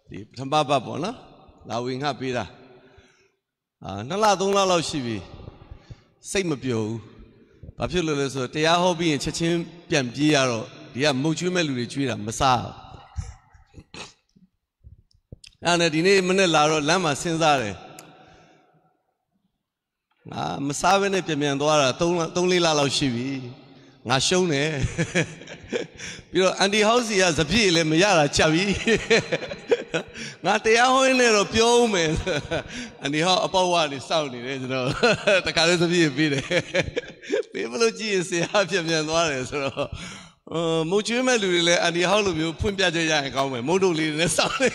ဒီပထမဘတ်ပေါ့နော်လာဝင်ငှပေးတာ2လ3လလောက်ရှိပြီစိတ်မပျော်ဘူးဘာဖြစ်လို့လဲဆိုတော့တရားဟောပြီးရင်ချက်ချင်းပြန်ပြေးရတော့ဒီကမုတ်ကျွေးမဲ့လူတွေကျွေးတာမစားအဲ့နဲ့ဒီနေ့မနေ့လာတော့လမ်းမှာစဉ်းစားတယ်ငါမစားဘဲနဲ့ပြန်သွားတာ3-4လလောက်ရှိပြီငါရှုံးတယ်ပြီးတော့အန်တီဟောက်စီကစပြည့်လည်းမရတာချက်ပြီငါတရားဟောရင်းနဲ့တော့ပြောဦးမယ်အန်တီဟောက်အပေါက်ဝနေစောင့်နေတယ်ကျွန်တော်တခါလေးစပြည့်ပြီးတယ်ပေးမလို့ကြည့်ရင်ဆရာပြန်သွားတယ်ဆိုတော့မုတ်ကျွေးမဲ့လူတွေလည်းအန်တီဟောက်လိုမျိုးဖွင့်ပြချက်ရရင်ကောင်းမယ်မုတ်တို့လေးတွေနဲ့စောင့်နေ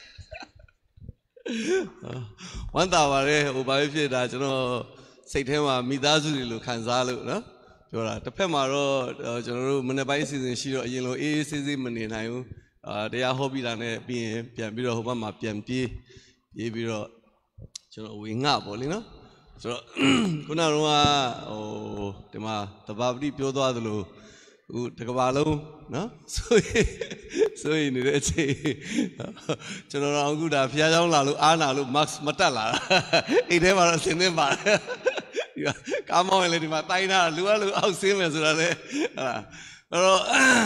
ဝမ်းသာပါတယ်ဟိုဘာဖြစ်တာကျွန်တော်စိတ်ထဲမှာမိသားစုတွေလိုခံစားလို့နော်ပြောတာတစ်ဖက်မှာတော့ကျွန်တော်တို့မနေ့ပိုင်းစီစဉ်ရှိတော့အရင်လိုအေးဆေးဆေးမနေနိုင်ဘူးတရားဟောပြီးတာနဲ့ပြီးရင်ပြန်ပြီးတော့ဟိုဘက်မှာပြန်ပြေးပြီးတော့ကျွန်တော်ဝင်ငှပေါ့လေနော်ဆိုတော့ခုနကတော့ဒီမှာတဘာပတိပြောသွားသလိုအခုတကဘာလုံးနော်ဆိုရင်နေတဲ့အချိန်ကျွန်တော်တို့အခုဒါဖျားเจ้าလာလို့အားနာလို့ max မတက်လာအိတ်ထဲမှာတော့ဆင်းနေပါတယ်ကားမောင်းရင်လည်းဒီမှာတိုင်းတာလူကလူအောက်ဆင်းမယ်ဆိုတာလေအဲ့တော့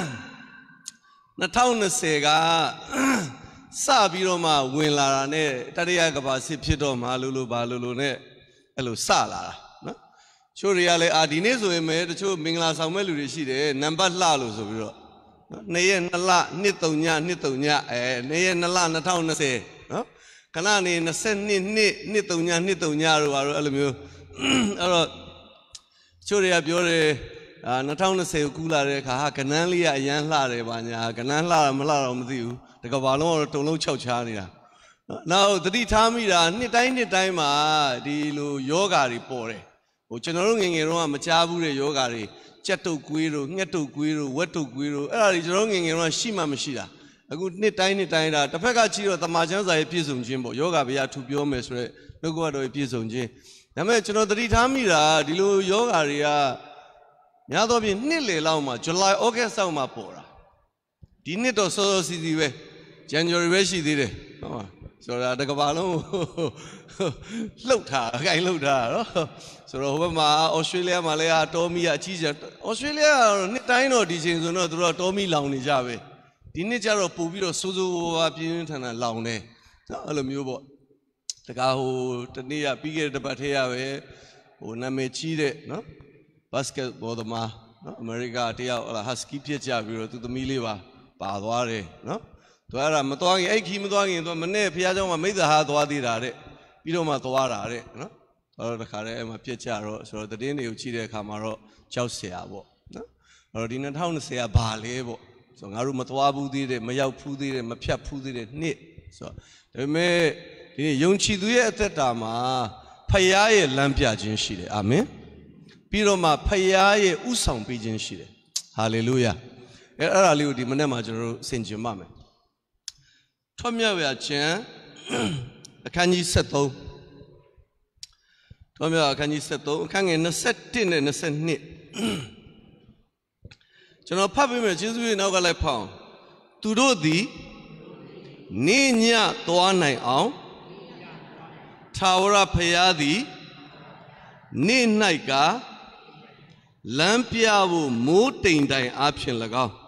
2020ကစပြီးတော့မှဝင်လာတာနဲ့တတိယကဘာစစ်ဖြစ်တော့မှလို့ဘာလို့နဲ့အဲ့လိုစလာတာနော်ချို့တွေကလည်းဒီနေ့ဆိုရင်ပဲတချို့မင်္ဂလာဆောင်မဲ့လူတွေရှိတယ်နံပါတ်လှလို့ဆိုပြီးတော့2ရက်2လ2-3ည2-3ည2ရက်2လ2020နော်ခဏနေ22နှစ်2-3ည2-3ညတို့ဘာလို့အဲ့လိုမျိုးအဲ့တော့ချို့တွေကပြောတယ်2020ကိုကူးလာတဲ့အခါကနန်းလေးကအရန်လှတယ်ဗာညာကနန်းလှတာမလှတော့မသိဘူးတကဘာလုံးတော့တုံလုံး6ချားနေတာနောက်သတိထားမိတာနှစ်တိုင်းမှာဒီလိုယောဂါတွေပေါ်တယ်ဟိုကျွန်တော်တို့ငယ်တော့မကြားဘူးတဲ့ယောဂါတွေကြက်တုတ်ကွေးတို့ငှက်တုတ်ကွေးတို့ဝက်တုတ်ကွေးတို့အဲ့ဒါတွေကျွန်တော်ငယ်တော့ရှိမှမရှိတာအခုနှစ်တိုင်းဒါတစ်ဖက်ကကြည့်တော့တမာချမ်းစာရဲ့ပြည့်စုံခြင်းပေါ့ယောဂါဗျာထူပြောမယ်ဆိုတော့နှုတ်ကပတ်တော်ရဲ့ပြည့်စုံခြင်းဒါပေမဲ့ကျွန်တော်သတိထားမိတာဒီလိုယောဂါတွေကများသောဖြင့်နှစ်လေလောက်မှာ July August လောက်မှာပေါ်တာဒီနှစ်တော့စောစောစီစီပဲ January ပဲရှိသေးတယ်ဟုတ်ဆိုတာတကဘာလုံးလှုပ်ထားအကိုင်လှုပ်ထားနော်ဆိုတော့ဟိုဘက်မှာ Australia မှာလည်းတောမီကအကြီးကျယ် Australia ကတော့နှစ်တိုင်းတော့ဒီချိန်ဆိုတော့သူတို့တောမီလောင်နေကြပဲဒီနှစ်ကျတော့ပို့ပြီးတော့စိုးစိုးဝါးပြင်းထန်ထန်လောင်တယ်နော်အဲ့လိုမျိုးပေါ့တကားဟိုတနေ့ကပြီးခဲ့တဲ့တစ်ပတ်ထဲရပဲဟိုနာမည်ကြီးတဲ့နော်ဘတ်စကတ်ဘောသမားနော်အမေရိကတယောက်ဟတ်စကီဖြစ်ကြပြီးတော့သူသမီးလေးပါသွားတယ်နော်သူအဲ့ဒါမသွားခင်အဲ့ခီးမသွားခင်သူမနေ့ဖះเจ้าမှာမိသားဟာသွားသေးတာတဲ့ပြီးတော့မှသွားတာတဲ့နော်အဲ့တော့တခါတည်းအဲ့မှာပြစ်ကြတော့ဆိုတော့သတင်းတွေကိုကြည့်တဲ့အခါမှာတော့ကြောက်เสียပေါ့နော်အဲ့တော့ဒီ2020ကဘာလဲပေါ့ဆိုတော့ငါတို့မသွားဘူးသေးတယ်မရောက်ဖူးသေးတယ်မဖြတ်ဖူးသေးတယ်နှစ်ဆိုတော့ဒါပေမဲ့ဒီနေ့ယုံကြည်သူရဲ့အသက်တာမှာဖခင်ရဲ့လမ်းပြခြင်းရှိတယ်အာမင်ပြီးတော့မှဖခင်ရဲ့ဥဆောင်ပေးခြင်းရှိတယ်ဟာလေလုယာအဲ့ဒါလေးကိုဒီမနေ့မှာကျွန်တော်တို့ဆင်ခြင်ပါမယ်ထွတ်မြောက်ရာကျမ်းအခန်းကြီး73ထွတ်မြောက်အခန်းကြီး73အခန်းငယ်21နဲ့22ကျွန်တော်ဖတ်ပေးမယ်ယေရှုရဲ့နောက်ကလိုက်ဖောင်းသူတို့သည်နေညသွားနိုင်အောင်ထာဝရဘုရားသည်နေ့၌ကလမ်းပြဖို့မိုးတိမ်တိုင်အားဖြင့်၎င်း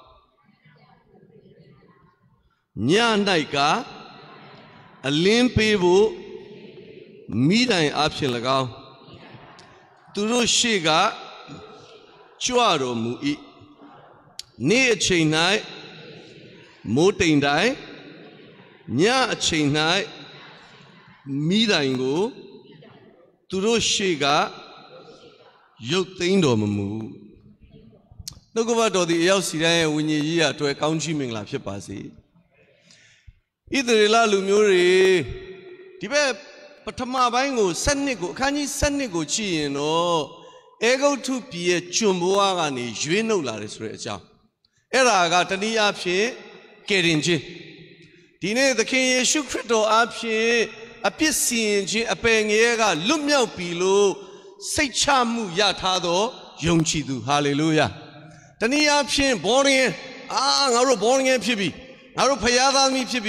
ည၌ကအလင်းပေးဖို့မိတိုင်အားဖြင့်၎င်းသူတို့ရှေ့ကကြွတော်မူ၏နေ့အချိန်၌မိုးတိမ်တိုင်ညအချိန်၌မိတိုင်ကိုသူတို့ရှေ့ကရုပ်သိမ်းတော်မမူနှုတ်ကပတ်တော်သည်အရောက်စီတိုင်းရဲ့ဝိညာဉ်ကြီးရာအတွက်ကောင်းချီးမင်္ဂလာဖြစ်ပါစေဣသရေလလူမျိုးတွေဒီဘက်ပထမပိုင်းကို7ကိုအခန်းကြီး7ကိုကြည့်ရင်တော့အေဂုတ်ထုပြည်ရဲ့ကျွန်ဘွားကနေရွေးနှုတ်လာတယ်ဆိုတဲ့အကြောင်းအဲ့ဒါကတနည်းအားဖြင့်ကယ်တင်ခြင်းဒီနေ့သခင်ယေရှုခရစ်တော်အားဖြင့်အပြစ်စီရင်ခြင်းအပယ်ငရဲကလွတ်မြောက်ပြီလို့စိတ်ချမှုရထားသောယုံကြည်သူဟာလေလုယာတနည်းအားဖြင့်ဘောရင်ငါတို့ဘောရင်ဖြစ်ပြီငါတို့ဖခင်သားသမီးဖြစ်ပြီင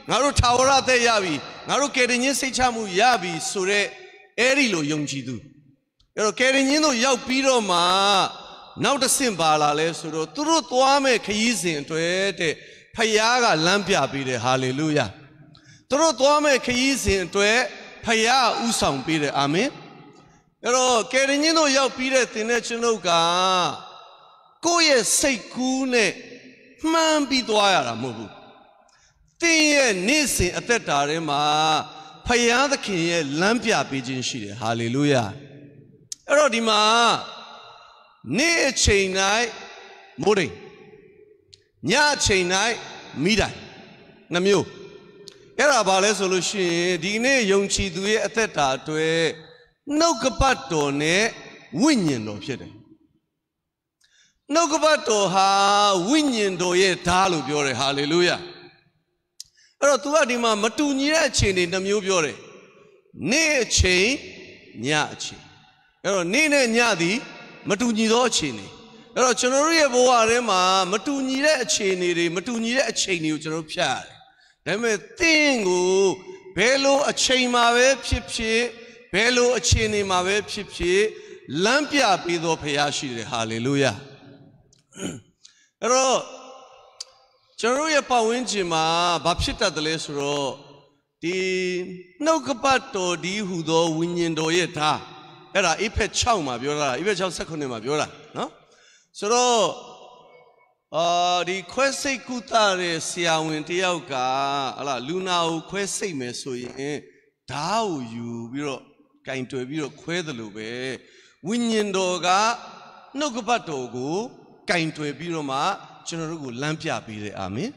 Naru Tawara de Yavi, Naru Kerin Sechamu Yavi, Sure, Erilo Yongidu. Ero Kerin Yau Piro Ma, now the Simbala Lesuro, Turu Tuame Kaizin to Ete, Payaga Lampia Bide, hallelujah. Turu Tuame Kaizin to E, Paya Usam Bide, Amen. Ero Kerin Yau Pide, Tinechinoga, Goye Sekune, Man Bidwara Mubu. Tiye Nisi at that Tarema, Paya the King, Lampia Pigeon Shide, hallelujah. Erodima, Ne Chainai, Mori, Nya Chainai, Midai, Namu. Era Bale solution, Dine Yongchi do at that Tarte, no Capato ne, Winion of Shede. No Capato ha, Winion do ye talu biore, hallelujah. Ero Tuadima, Matunia chain in the Mu biore. Ne chain, Nya chain. Ero Nine Nyadi, Matunido Chini. Ero Chonoria Boarema, Matunira Chini, Matunira Chini, Uchopia. Deme Tingu, Belo a chain mave, Pipchi, Belo a chini mave, Pipchi, Lampia Pido Payashi, hallelujah. Ero Chonoria Pawinchima, Bapsita the Lesro, the no capato di Hudo, Winindo Yeta. Era Ipe Chauma Biola, Ipe Chow Secondema Biola, no? So the Quese Kutare Sia Wintiauka, ala Luna Quese Mesoy, Tau you, Biro, kind to a Biro Quedalube, Winyendoga, Nogabatogu, kind to a Biroma, General Lampia Bide Ami.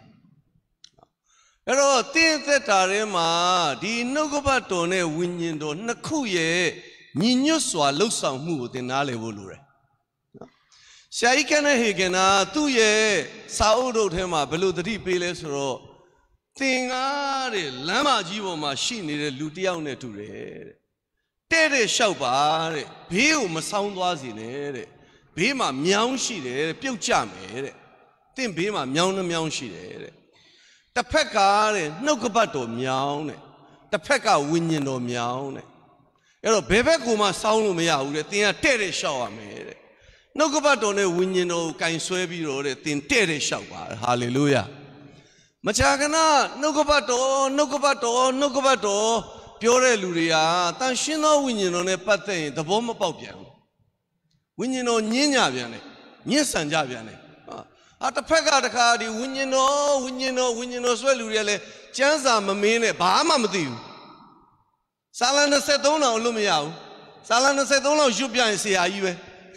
Ero Tintetarema, the Nogobatone, Winyendo, Nakuye. Nino swa losa mu de nale volure. Shaikana higena, 2 years, Saudo Tema, below the deep pilesro. Thing are Lama Jivo machine, Lutiane to re. Tere Shaubare, Bill sound was in it. Bima Miao Shide, Puchame. Tim Bima Miao Miao Shide. The Pekare, no Gabato Miao. The Pekka winning no Miao. Ero bebe kuma sound me out, the thing a terry shower made. No Gabatone winning no kind swaby or a thin terry shower, hallelujah. Machagana, no Gabato, no Gabato, no Gabato, Pure Luria, Tanshino winning on a patent, the bomb about Piano. Winning on Nina Viane, yes and Javiane. At the Pega the card, winning no, Swelluria, Chanza Mamine, Bahamadu. Salana said, don't know, Lumiao. Salana said, don't know, Jupia and see, are you?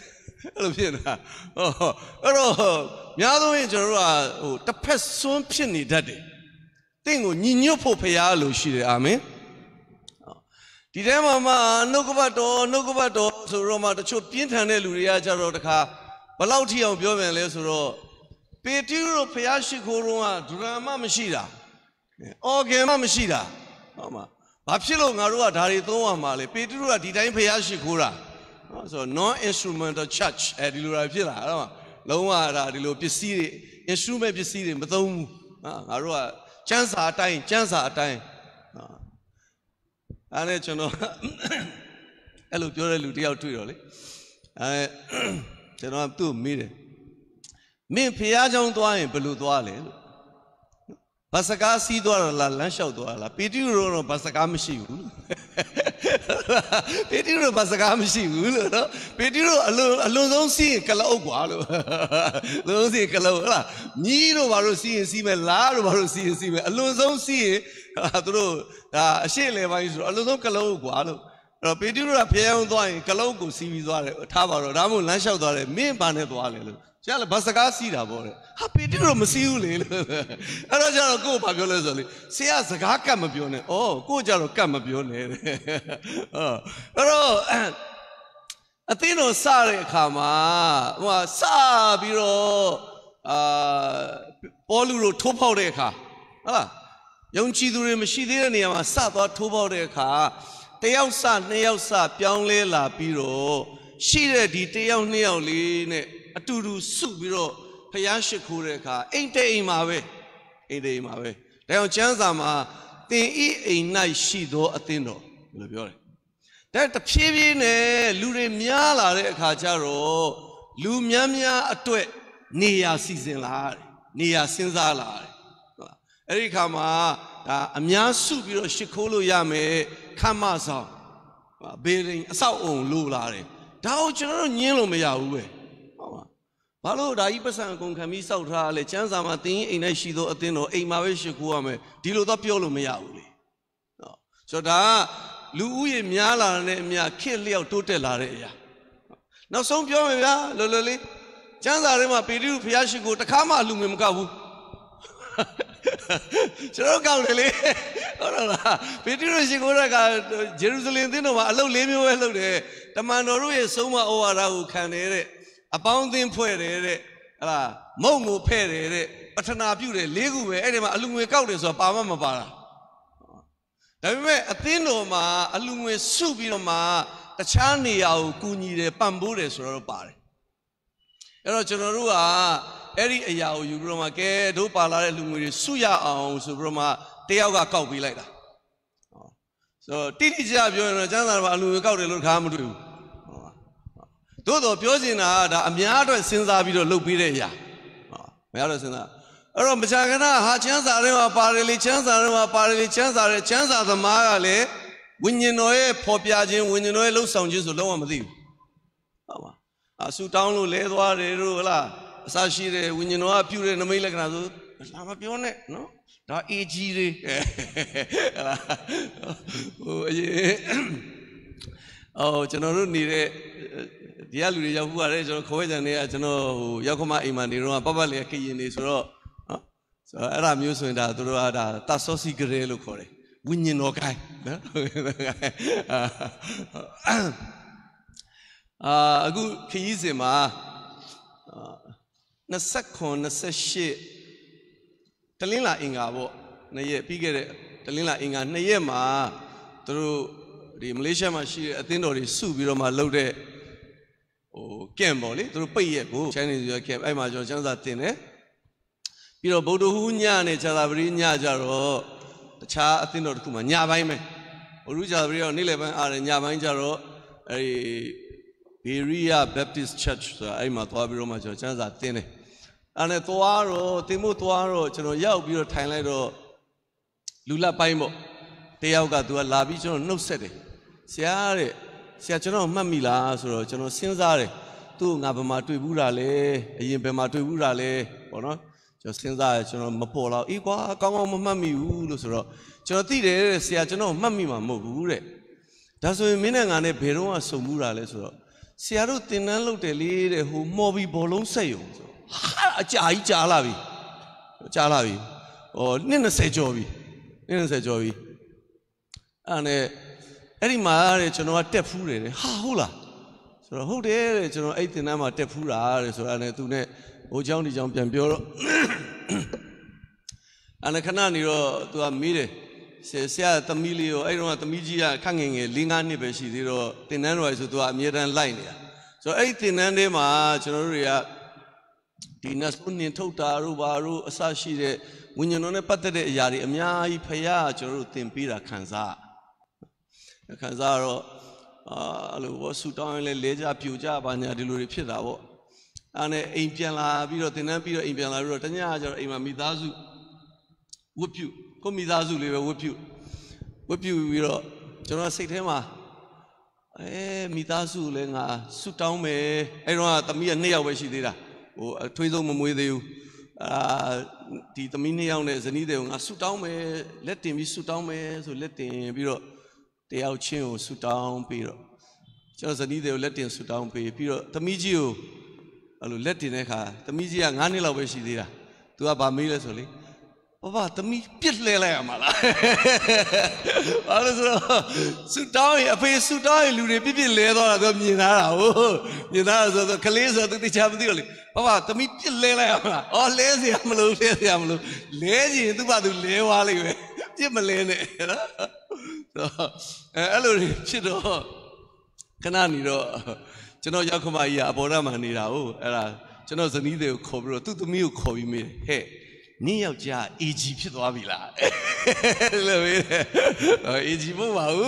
Oh, Yado Injera, the pest soon penny daddy. Tingo, Nino Popealo, she, amen. Did Emma, no Gobato, so Roma, the chop Pintane Luria Jarodaca, Balauti of Biovan Lesoro, Petiro Piashi Corona, Drama Machida, Ogema Machida, Mama. Papsilo Narua Darito Male, Petru did I pay Ashikura? So no instrumental church at Lura Villa, Loma Radilo Pisiri, instrument Pisiri, but Arua, chance our time. And it's no hello, Pure Lutia to you. I don't have 2 million. Me Piajon Dwine, Beluduale. Pasaka si dwara la lanshaw dwara Petiro no pasakaမရှိဘူး Petiro pasakaမရှိဘူးလို့နော် Petiro အလွန်ဆုံးစီးရင်ကလောက်ကွာလို့အလွန်ဆုံးစီးရင်ကလောက်ဟလားညီးတို့ဘာလို့စီးရင်စီးမယ်လားတို့ဘာလို့စီးရင်စီးမယ်အလွန်ဆုံးစီးရင်သူတို့ဒါအရှိလေပိုင်းဆိုတော့အလွန်ဆုံးကလောက်ကွာလို့အဲ့တော့ Petiro ကဖျဲအောင်သွားရင်ကလောက်ကိုစီးပြီးသွားတယ်ထားပါတော့ဒါမှမဟုတ်လမ်းလျှောက်သွားတယ်မင်းဘာနဲ့သွားလဲလို့ Jala Basaka Sida Bore. Happy Diro Masiuli. Arajaro go Pagolazoli. See as a Gakamabione. Oh, go Jaro Kamabione. Oh, Atheno Sare Kama. Sabiro Poluro Topodeka. Young Chiduri Mashidania Sata Topodeka. Teosa, Neosa, Pyongle La Piro. She ready Teon Aturu Subiro, Payashikura, ain't they in my way? ဒါကြောင့်ကျမ်းစာမှာသင်ဤအိမ်၌ရှိသောအသင်းတော်လို့ပြောတယ်ဒါတဖြည်းဖြည်းနဲ့လူတွေများလာတဲ့အခါကျတော့လူများများအတွက်နေရာစီစဉ်လာတယ်နေရာစဉ်းစားလာတယ်အဲ့ဒီခါမှာဒါအများစုပြီးတော့ရှ िख ိုးလို့ရမယ်ခမ်းမဆောင်ဘေးရင်အဆောက်အုံလိုလာတယ်ဒါကိုကျွန်တော်တို့ညင်းလို့မရဘူးပဲဟုတ်ပါဘာလို့ဒါကြီးပတ်စံအကုန်ခံပြီးစောက်ထားလဲကျမ်းစာမှာသင်အိမ်၌ရှိသောအသင်းတော်အိမ်မှာပဲရှ िख ိုးရမယ်ဒီလိုတော့ပြောလို့မရဘူးလေနော်ဆိုတော့ဒါကလူဦးရေများလာတဲ့အမြခေတ်လျောက်တိုးတက်လာတဲ့အရာနောက်ဆုံးပြောမယ်ဗျာလောလောလေးကျမ်းစာထဲမှာပေတရုဖျားရှိခိုးတခါမှလူငယ်မကောက်ဘူးကျွန်တော်ကောက်တယ်လေဟုတ်လားပေတရုရှိခိုးတဲ့ကဂျေရုဆလင်သင်းတော်မှာအလုပ်၄မျိုးပဲလုပ်တယ်တမန်တော်တို့ရဲ့ဆုံးမဩဝါဒကိုခံတယ်တဲ့အပေါင်းအသင်းဖွဲ့တယ်တဲ့ဟလာမုံကိုဖဲ့တယ်တဲ့ပထနာပြုတယ်၄ခုပဲအဲ့ဒီမှာအလူငွေကောက်တယ်ဆိုတာပါမပါလားဒါပေမဲ့အသင်းတော်မှာအလူငွေစုပြီးတော့မှတခြားနေရာကိုကူညီတယ်ပံ့ပိုးတယ်ဆိုတော့ပါတယ်အဲ့တော့ကျွန်တော်တို့ကအဲ့ဒီအရာကိုယူပြီးတော့မှကဲတို့ပါလာတဲ့လူငွေတွေစုရအောင်ဆိုပြီးတော့မှတယောက်ကကောက်ပေးလိုက်တာဆိုတော့တိတိကျကျပြောရင်တော့ကျမ်းစာမှာအလူငွေကောက်တယ်လို့ခါမတွေ့ဘူးသို့တော်ပြောချင်တာကဒါအများအတွက်စဉ်းစားပြီးတော့လုပ်ပေးတဲ့အရာမရတော့စဉ်းစားအဲ့တော့မကြာခဏဟာချမ်းစာထဲမှာပါတယ်လေချမ်းစာထဲမှာပါတယ်လေချမ်းစာသမားကလည်းဝိညာဉ်တော်ရဲ့ဖော်ပြခြင်းဝိညာဉ်တော်ရဲ့လှုပ်ဆောင်ခြင်းဆိုလုံးဝမသိဘူးဟုတ်ပါအဆူတောင်းလို့လဲသွားတယ်တို့ဟလားအစရှိတယ်ဝိညာဉ်တော်ကပြုတဲ့နမိတ်လက္ခဏာဆိုလာမပြောနဲ့နော်ဒါအေဂျီတွေဟလားဟိုအရင်ကျွန်တော်တို့နေတဲ့ဒီကလူတွေရောက်ဖို့ရတယ်ကျွန်တော်ခေါ်ဝဲကြံတွေကကျွန်တော်ဟိုရောက်ခမအိမ်မှာနေတော့ပတ်ပတ်လေခရင်နေဆိုတော့နော်ဆိုတော့အဲ့ဒါမျိုးဆိုရင်ဒါတို့ကဒါတဆောစီဂရဲလို့ခေါ်တယ်ဝိညာဉ်တော်ကိုင်းနော်အခုခရီးစဉ်မှာ29 28တလင်းလာအင်္ဂါပေါ့2ရက်ပြီးခဲ့တဲ့တလင်းလာအင်္ဂါ2ရက်မှာတို့ဒီမလေးရှားမှာရှိတဲ့အသင်းတော်တွေစုပြီးတော့မှလုပ်တဲ့ဟိုကမ်ပေါ့လေတို့ပိတ်ရက်ကို Chinese ရွာကမ်အဲ့မှာကျွန်တော်ကျမ်းစာတင်တယ်ပြီးတော့ဗုဒ္ဓဟူးညနဲ့ဇာတာပတိညကြတော့တခြားအသင်းတော်တစ်ခုမှာညပိုင်းပဲဗုဒ္ဓဇာတာပတိတော့နေ့လယ်ပိုင်းအားတယ်ညပိုင်းကြတော့အဲ့ဒီ Berea Baptist Church ဆိုတာအဲ့မှာသွားပြီးတော့မှကျွန်တော်ကျမ်းစာတင်တယ်အဲ့နဲ့သွားတော့တင်ဖို့သွားတော့ကျွန်တော်ရောက်ပြီးတော့ထိုင်လိုက်တော့လူလက်ပိုင်းပေါ့တယောက်ကသူကလာပြီးကျွန်တော်နှုတ်ဆက်တယ်ဆရာကျွန်တော်မှတ်မိလားဆိုတော့ကျွန်တော်စဉ်းစားတယ်သူ့ငါဘယ်မှာတွေ့ဘူးတာလဲအရင်ဘယ်မှာတွေ့ဘူးတာလဲပေါ့နော်ကျွန်တော်စဉ်းစားရကျွန်တော်မပေါ်တော့အေးကွာကောင်းကောင်းမမှတ်မိဘူးလို့ဆိုတော့ကျွန်တော်သိတယ်တဲ့ဆရာကျွန်တော်မှတ်မိမှာမဟုတ်ဘူးတဲ့ဒါဆိုရင်မင်းနဲ့ငါနဲ့ဘယ်တော့မှစုံဘူးတာလဲဆိုတော့ဆရာတို့တင်တန်းလုပ်တယ်လေတဲ့ဟိုမော်ဘီဘောလုံးဆက်ယုံဆိုဟာအကြာကြီးကြာလာပြီဟို20ကျော်ပြီ20ကျော်ပြီအဲ့ဒီမှာတဲ့ကျွန်တော်ကတက်ဖူးတယ်ဟာဟုတ်လားဆိုတော့ဟုတ်တယ်တဲ့ကျွန်တော်အဲ့တင်တန်းမှာတက်ဖူးတာတဲ့ဆိုတော့သူနဲ့ဟိုเจ้าဒီเจ้าပြန်ပြောတော့ခဏနေတော့သူကမေးတယ်ဆရာသမီးလေးရောအဲ့တော့သမီးကြီးကခန့်ငယ်ငယ်4-5နှစ်ပဲရှိသေးတော့တင်တန်းတော်ဆိုသူကအမြဲတမ်းလိုက်နေတာဆိုတော့အဲ့တင်တန်းထဲမှာကျွန်တော်တို့တွေကဒီနတ်ဆိုးနင်ထုတ်တာတို့ဘာတို့အစရှိတဲ့ဝိညာဉ်တော်နဲ့ပတ်သက်တဲ့အရာတွေအများကြီးဖရာကျွန်တော်တို့သင်ပေးတာခံစားတော့အဲ့လိုဘောဆူတောင်းရင်လည်းလဲကြပြူကြပါညာဒီလိုတွေဖြစ်တာပေါ့အဲ့နဲ့အိမ်ပြန်လာပြီးတော့တင်တန်းပြီးတော့အိမ်ပြန်လာပြီးတော့တညကျတော့အိမ်မှာမိသားစုဝတ်ပြုကိုမိသားစုလေးပဲဝတ်ပြုပြီးတော့ကျွန်တော်စိတ်ထဲမှာမိသားစုလည်းငါဆူတောင်းမယ်အဲ့တော့သမီးက2ယောက်ပဲရှိသေးတာဟိုအထွေးဆုံးမမွေးသေးဘူးဒီသမီး2ယောက်နဲ့ဇနီးတွေကိုငါဆူတောင်းမယ်လက်တင်ပြီးဆူတောင်းမယ်ဆိုလက်တင်ပြီးတော့တယောက်ချင်းကိုဆူတောင်းပြီးတော့ကျွန်တော်ဇနီးတွေကိုလက်တင်ဆူတောင်းပြီးတော့သမီးကြီးကိုအဲ့လိုလက်တင်တဲ့အခါသမီးကြီးက9နှစ်လောက်ပဲရှိသေးတာသူကဗာမေးလဲဆိုလေဘာသမီးပြစ်လဲလိုက်ရမှာလားဘာလို့ဆိုတော့ဆူတောင်းရင်အဖေဆူတောင်းရင်လူတွေပြစ်လဲသွားတာသူမြင်သားတာဟုတ်မြင်သားတာဆိုတော့ကလေးဆိုတော့သူတခြားမသိဘူးလေဘာသမီးပြစ်လဲလိုက်ရမှာလားလဲเสียမလို့လဲချင်သူ့ဘာသူလဲသွားလိမ့်မယ်ပြစ်မလဲနဲ့နော်အဲ့လိုဖြစ်တော့ခဏနေတော့ကျွန်တော်ရောက်ခမကြီးကအပေါ်ဓာတ်မှာနေတာဟုတ်အဲ့ဒါကျွန်တော်ဇနီးတွေကိုခေါ်ပြီးတော့သူ့သမီးကိုခေါ်ပြီးမေးဟဲ့你要加一级皮多比啦，一级不嘛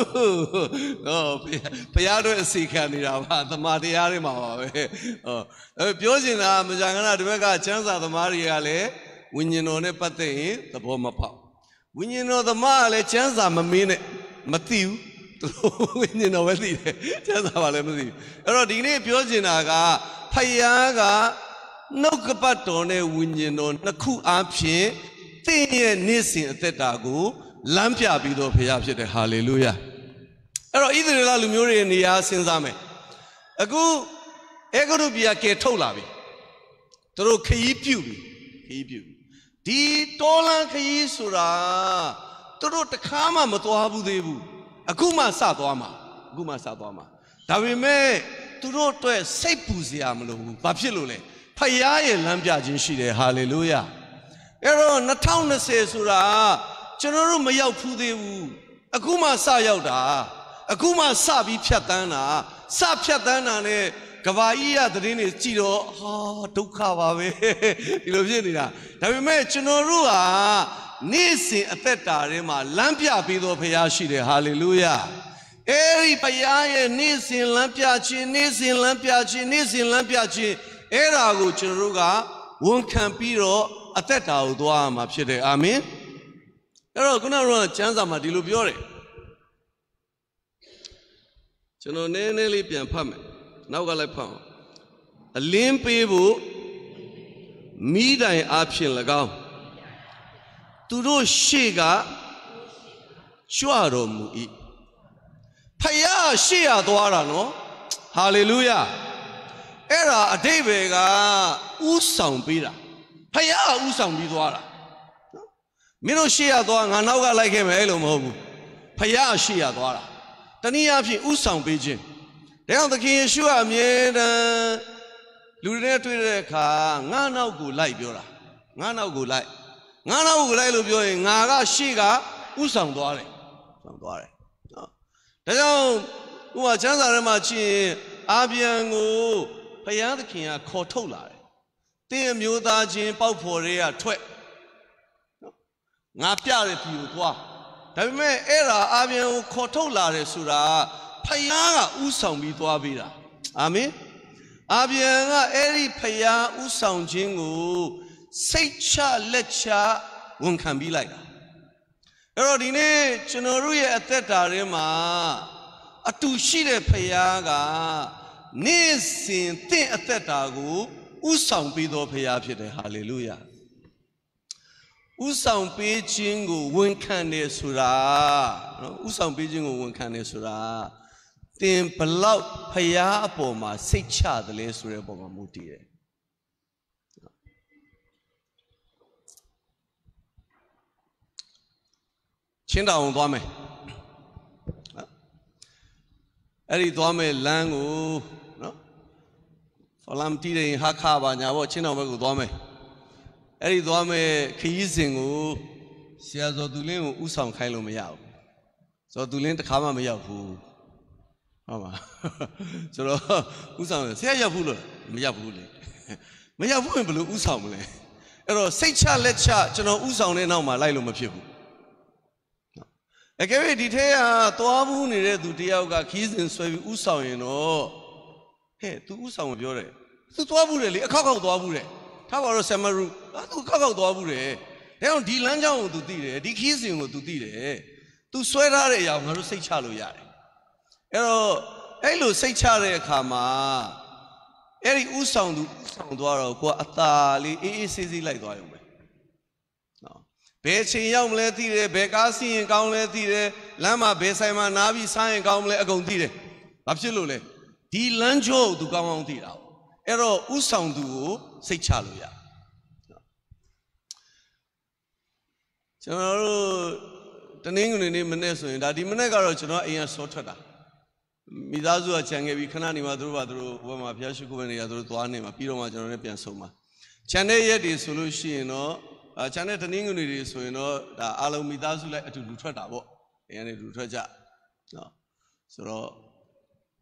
不要多谁看你了吧？他妈的压力嘛呗，表现啊，没讲那这边个讲啥他妈的呀嘞？温尼诺呢不对，他不嘛跑，温尼诺他妈嘞讲啥没没呢？没丢，温尼诺没丢，讲啥嘛嘞没丢？然后今天表现那个拍呀个。那个巴多呢？温尼诺那苦阿片，第一年生在大姑，蓝皮比多皮阿片的哈利路亚。然后一直那路苗人你也身上没？阿姑，那个都比较给偷了呗，都是可以标的，可以标。第多了可以说啦，都是这看嘛没多少不对不？阿姑嘛啥多嘛？阿姑嘛啥多嘛？但是没，都是对谁不是阿么路？把皮路嘞。พยาရဲ့လမ်းပြခြင်းရှိတယ်ဟာလေလုယာအဲ့တော့2020ဆိုတာကျွန်တော်တို့မရောက်ဖူးသေးဘူးအခုမှစရောက်တာအခုမှစပြီးဖြတ်တန်းတာစဖြတ်တန်းတာနဲ့ကဘာကြီးရသတင်းတွေကြည်တော့ဟာဒုက္ခပါပဲဒီလိုဖြစ်နေတာဒါပေမဲ့ကျွန်တော်တို့ဟာနေ့စဉ်အသက်တာထဲမှာလမ်းပြပေးတော်ဖရာရှိတယ်ဟာလေလုယာအဲ့ဒီဖရာရဲ့နေ့စဉ်လမ်းပြခြင်းနေ့စဉ်လမ်းပြခြင်းနေ့စဉ်လမ်းပြခြင်းအဲ့ဒါကိုကျွန်တော်တို့ကဝန်ခံပြီးတော့အသက်တာကိုသွားရမှာဖြစ်တယ်အာမင်အဲ့တော့ခုနကကျမ်းစာမှာဒီလိုပြောတယ်ကျွန်တော်နည်းနည်းလေးပြန်ဖတ်မယ်နောက်ကလည်းဖတ်အောင်အလင်းပေးဖို့မိတိုင်အားဖြင့်၎င်းသူတို့ရှေ့ကကြွတော်မူ၏ဖယားရှေ့ရသွားတာနော်ဟာလေလုယာအဲ့ဒါအတိတ်ပဲကဥဆောင်ပေးတာဖယားဥဆောင်ပြီးသွားတာမင်းတို့ရှေ့ရသွားငါနောက်ကလိုက်ခဲ့မယ်လို့မဟုတ်ဘူးဖယားရှေ့ရသွားတာတနည်းအားဖြင့်ဥဆောင်ပေးခြင်းဒါကြောင့်သခင်ယေရှုအမြဲတမ်းလူတွေနဲ့တွေ့တဲ့အခါငါနောက်ကိုလိုက်ပြောတာငါနောက်ကိုလိုက်လို့ပြောရင်ငါကရှေ့ကဥဆောင်သွားတယ်ဆောင်သွားတယ်နော်ဒါကြောင့်ဥပမာကျမ်းစာထဲမှာကြည့်ရင်အာဗြဟံကိုဘုရားသခင်ကခေါ်ထုတ်လာတယ်။တင်းအမျိုးသားချင်းပေါက်ဖော်တွေကထွက်ငါပြတဲ့ပြည်ကိုသွားဒါပေမဲ့အဲ့ဒါအာဗြဟံကိုခေါ်ထုတ်လာတယ်ဆိုတာဘုရားကဥဆောင်ပြီးသွားပေးတာအာမင်အာဗြဟံကအဲ့ဒီဘုရားဥဆောင်ခြင်းကိုစိတ်ချလက်ချဝန်ခံပြီးလိုက်တာအဲ့တော့ဒီနေ့ကျွန်တော်တို့ရဲ့အသက်တာထဲမှာအတူရှိတဲ့ဘုရားကနေ့စဉ်တင့်အသက်တာကိုဥဆောင်ပေးတော်ဖရာဖြစ်တယ်ဟာလေလုယာဥဆောင်ပေးခြင်းကိုဝန်ခံတယ်ဆိုတာနော်ဥဆောင်ပေးခြင်းကိုဝန်ခံတယ်ဆိုတာသင်ဘလောက်ဖရာအပေါ်မှာစိတ်ချတယ်လဲဆိုတဲ့အပေါ်မှာမူတည်တယ်ချင်းတောင်သွားမယ်အဲ့ဒီသွားမယ်လမ်းကိုနော်ဖလမ်တီးတဲ့ဟာခါပါညာပေါ့ချင်းတောင်ဘက်ကိုသွားမယ်အဲ့ဒီသွားမယ်ခရီးစဉ်ကိုဆရာဇော်သူလင်းကိုဥဆောင်ခိုင်းလို့မရဘူးဇော်သူလင်းတစ်ခါမှမရောက်ဘူးဟုတ်ပါဆိုတော့ဥဆောင်ဆရာရောက်ဘူးလို့မရောက်ဘူးလေမရောက်ဘူးရင်ဘယ်လိုဥဆောင်မလဲအဲ့တော့စိတ်ချလက်ချကျွန်တော်ဥဆောင်တဲ့နောက်မှာလိုက်လို့မဖြစ်ဘူးအကယ်၍ဒီထဲကသွားဘူးနေတဲ့သူတယောက်ကခီးစဉ်ဆွဲပြီးဥဆောင်ရင်တော့ဟဲ့ तू ဥဆောင်မပြောတယ် तू သွားဘူးတယ်လေအခောက်ခောက်သွားဘူးတယ်ထားပါတော့ဆမ်မရူ तू ခောက်ခောက်သွားဘူးတယ်ဒါကြောင့်ဒီလမ်းကြောင်းကို तू သိတယ်ဒီခီးစဉ်ကို तू သိတယ် तू ဆွဲထားတဲ့အရာကိုငါတို့စိတ်ချလို့ရတယ်အဲ့တော့အဲ့လိုစိတ်ချတဲ့အခါမှာအဲ့ဒီဥဆောင်သူဥဆောင်သွားတော့ကိုကအသာလေးအေးအေးဆေးဆေးလိုက်သွားရုံပဲနော်ဘယ်ချိန်ရောက်မလဲသိတယ်ဘယ်ကားစီးရင်ကောင်းလဲသိတယ်လမ်းမှာဘယ်ဆိုင်မှာနားပြီးစားရင်ကောင်းမလဲအကုန်သိတယ်ဘာဖြစ်လို့လဲဒီလမ်းကြောကိုသူကောင်းကောင်းသိတာအဲ့တော့ဥဆောင်သူကိုစိတ်ချလို့ရကျွန်တော်တို့တနင်္ဂနွေနေ့မနေ့ဆိုရင်ဒါဒီမနေ့ကတော့ကျွန်တော်အိမ်ကစောထွက်တာမိသားစုကခြံခဲ့ပြီးခဏနေမှသူတို့ဘာသူတို့ဘဝမှာဖျားရှိခိုးနေရသူတို့သွားနေမှာပြီးတော့မှကျွန်တော်လည်းပြန်ဆုံးမှာခြံတဲ့ရက်တွေဆိုလို့ရှိရင်တော့ခြံတဲ့တနင်္ဂနွေတွေဆိုရင်တော့ဒါအားလုံးမိသားစုလိုက်အတူတူထွက်တာပေါ့အိမ်ကနေတူထွက်ကြနော်ဆိုတော့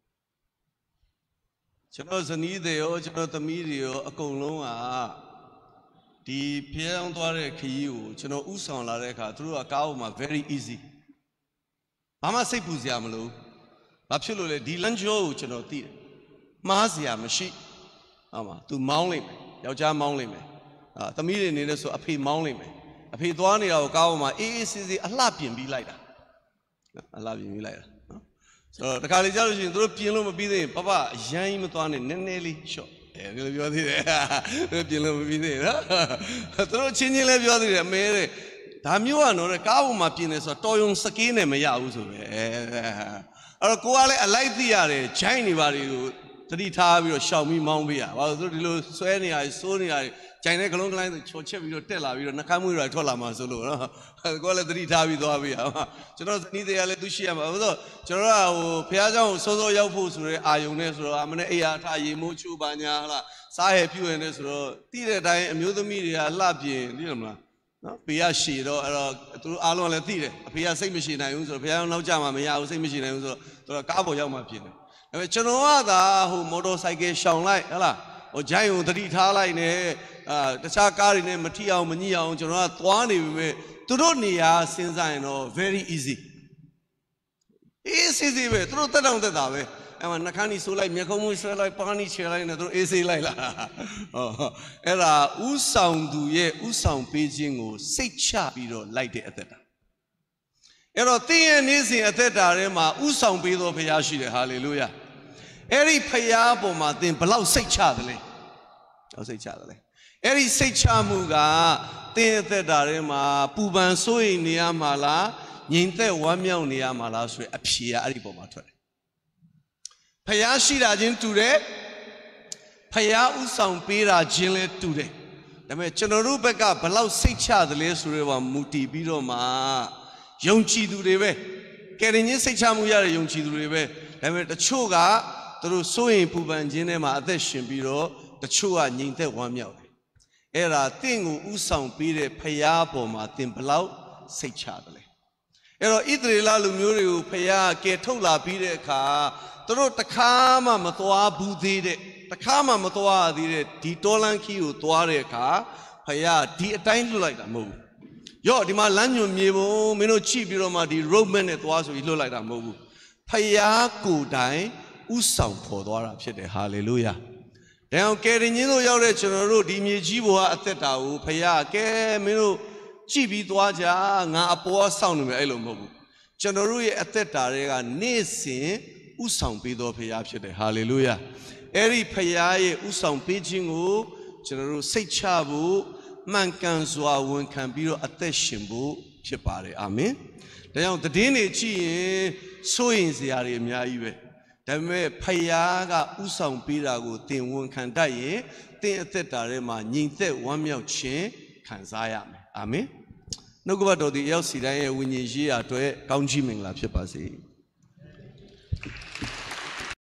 ကျွန်တော်ဇနီးတွေရောကျွန်တော်သမီးတွေရောအကုန်လုံးကဒီဖျောင်းသွားတဲ့ခရီးကိုကျွန်တော်ဥဆောင်လာတဲ့အခါသူတို့ကကားပေါ်မှာ very easy ဘာမှစိတ်ပူစရာမလိုဘာဖြစ်လို့လဲဒီလမ်းကြောကိုကျွန်တော်သိတယ်မှားစရာမရှိဟုတ်မှာ तू မောင်းလိုက်မယ်ယောက်ျားမောင်းလိုက်မယ်သမီးတွေနေလဲဆိုအဖေမောင်းလိုက်မယ်အဖေသွားနေတာကိုကားပေါ်မှာအေးအေးဆေးဆေးအလှပြင်ပြီးလိုက်တာအလှပြင်ပြီးလိုက်တာနော်ဆိုတော့တခါလေကြားလို့ရှိရင်သူတို့ပြင်လို့မပြီးသေးရင်ပပအရန်ကြီးမသွားနဲ့နည်းနည်းလေးရှော့ဒီလိုပြောသေးတယ်ပြင်လို့မပြီးသေးနော်သူတို့ချင်းချင်းလည်းပြောသေးတယ်အမဲတဲ့ဒါမျိုးကတော့ကားပေါ်မှာပြင်နေဆိုတော့တော်ယုံစကေးနဲ့မရဘူးဆိုပဲအဲ့တော့ကိုကလည်းအလိုက်သိရတယ်ဂျိုင်းနေပါတွေကိုတတိထားပြီးတော့ရှောင်ပြီးမောင်းပေးရဘာလို့သူတို့ဒီလိုဆွဲနေရတယ်စိုးနေရတယ်ဂျိုင်းတဲ့ကလုံးကလိုင်းဆိုချော်ချက်ပြီးတော့တက်လာပြီးတော့နှခမ်းမွေးတွေထွက်လာမှဆိုလို့နော်ကိုကလည်းတတိထားပြီးသွားပေးရကျွန်တော်ဇနီးတွေကလည်းသူရှိရမှာဆိုတော့ကျွန်တော်ကဟိုဖះเจ้าကိုစောစောရောက်ဖို့ဆိုရဲအာယုံနဲ့ဆိုတော့အမနဲ့အိယာထားရေမိုးချိုးပါညာဟလားစားရပြည့်ဝင်နေဆိုတော့တိတဲ့အတိုင်းအမျိုးသမီးတွေကလှပြင်သိတယ်မလားနော်ဖေကရှည်တော့အဲ့တော့သူတို့အားလုံးကလည်းသိတယ်အဖေကစိတ်မရှိနိုင်ဘူးဆိုတော့ဖះနောက်ကြမှာမရဘူးစိတ်မရှိနိုင်ဘူးဆိုတော့သူကကားပေါ်ရောက်မှပြင်တယ်ဒါပေမဲ့ကျွန်တော်ကသာဟိုမော်တော်ဆိုင်ကယ်ရှောင်လိုက်ဟလားဟိုဂျိုင်းကိုတတိထားလိုက်နေတခြားကားတွေနဲ့မထိအောင်မညှိအောင်ကျွန်တော်ကသွားနေပြီပဲသူတို့နေရာစဉ်းစားရင်တော့ very easy အေးစီစီပဲသူတို့တက်တောင်တက်တာပဲအဲ့မှာနှခမ်းကြီးဆိုးလိုက်မျက်ခုံးမွှေးဆွဲလိုက်ပန်းကြီးချဲလိုက်နေသူတို့အေးစေးလိုက်လာဟောအဲ့ဒါဥဆောင်သူရဲ့ဥဆောင်ပေးခြင်းကိုစိတ်ချပြီးတော့လိုက်တဲ့အသက်တာအဲ့တော့သင်ရဲ့နေ့စဉ်အသက်တာထဲမှာဥဆောင်ပေးတော်ဘုရားရှိတယ်ဟာလေလုယာအဲ့ဒီဘုရားပေါ်မှာသင်ဘလောက်စိတ်ချတယ်လဲဟောစိတ်ချတယ်လဲအဲ့ဒီစိတ်ချမှုကသင်အသက်တာထဲမှာပူပန်စိုးရိမ်နေရမှာလားငြိမ်သက်ဝမ်းမြောက်နေရမှာလားဆိုရအဖြေကအဲ့ဒီပေါ်မှာထွက်တယ်ဖျားရှိတာချင်းတူတယ်ဖျားဥဆောင်ပေးတာချင်းလည်းတူတယ်ဒါပေမဲ့ကျွန်တော်တို့ဘက်ကဘလောက်စိတ်ချသလဲဆိုတော့မူတည်ပြီးတော့မှယုံကြည်သူတွေပဲကယ်တင်ခြင်းစိတ်ချမှုရတဲ့ယုံကြည်သူတွေပဲဒါပေမဲ့တချို့ကသူတို့စိုးရင်ပူပန်ခြင်းထဲမှာအသက်ရှင်ပြီးတော့တချို့ကငြိမ်သက်ဝမ်းမြောက်တယ်အဲ့ဒါတင့်ကိုဥဆောင်ပေးတဲ့ဖျားပေါ်မှာတင်ဘလောက်စိတ်ချတယ်လဲအဲ့တော့ဣသရေလလူမျိုးတွေကိုဖျားကယ်ထုတ်လာပြီးတဲ့အခါသူတို့တခါမှမသွားဘူးသေးတဲ့တခါမှမသွားသေးတဲ့ဒီတောလန်ခီကိုသွားတဲ့အခါဖယားဒီအတိုင်းလွတ်လိုက်တာမဟုတ်ဘူးရော့ဒီမှာလမ်းညွန်မြေပုံမင်းတို့ချိပြီးတော့မှဒီ roadmap နဲ့သွားဆိုပြီးလွတ်လိုက်တာမဟုတ်ဘူးဖယားကိုယ်တိုင်ဥဆောင်ဖော်သွားတာဖြစ်တယ်ဟာလေလုယာဒါကြောင့်ကယ်တင်ခြင်းတို့ရောက်တဲ့ကျွန်တော်တို့ဒီမြေကြီးပေါ်ကအသက်တာကိုဖယားကဲမင်းတို့ချိပြီးသွားကြငါအပေါ်ဆောင်းနေမယ်အဲ့လိုမဟုတ်ဘူးကျွန်တော်တို့ရဲ့အသက်တာတွေကနေ့စဉ်ဥဆောင်ပေးတော်ဖရားဖြစ်တယ်ဟာလေလုယာအဲ့ဒီဖရားရဲ့ဥဆောင်ပေးခြင်းကိုကျွန်တော်တို့စိတ်ချဖို့မှန်ကန်စွာဝန်ခံပြီးတော့အသက်ရှင်ဖို့ဖြစ်ပါတယ်အာမင်ဒါကြောင့်တည်င်းနေကြည့်ရင်စိုးရင်စရာတွေအများကြီးပဲဒါပေမဲ့ဖရားကဥဆောင်ပေးတာကိုသင်ဝန်ခံတတ်ရင်သင်အသက်တာထဲမှာညီသက်ဝမ်းမြောက်ခြင်းခံစားရမယ်အာမင်နှုတ်ကပတ်တော်ဒီရောက်စီတိုင်းရဲ့ဝိညာဉ်ရေးရာအတွက်ကောင်းချီးမင်္ဂလာဖြစ်ပါစေ